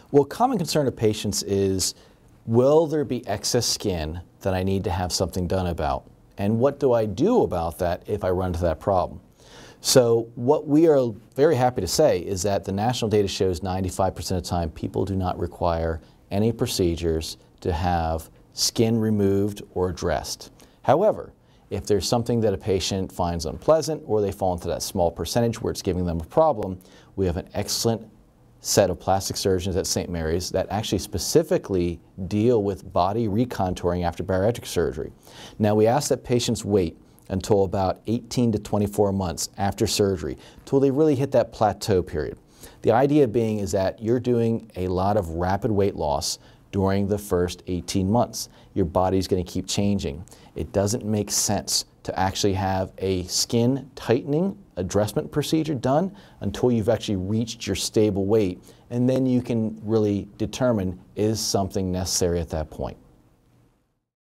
Well, common concern of patients is, will there be excess skin that I need to have something done about? And what do I do about that if I run into that problem? So what we are very happy to say is that the national data shows 95% of the time people do not require any procedures to have skin removed or addressed. However, if there's something that a patient finds unpleasant or they fall into that small percentage where it's giving them a problem, we have an excellent set of plastic surgeons at St. Mary's that actually specifically deal with body recontouring after bariatric surgery. Now, we ask that patients wait until about 18 to 24 months after surgery, until they really hit that plateau period. The idea being is that you're doing a lot of rapid weight loss during the first 18 months. Your body's going to keep changing. It doesn't make sense to actually have a skin tightening addressment procedure done until you've actually reached your stable weight, and then you can really determine, is something necessary at that point.